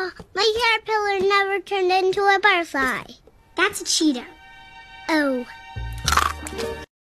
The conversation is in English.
My caterpillar never turned into a butterfly. That's a cheetah. Oh.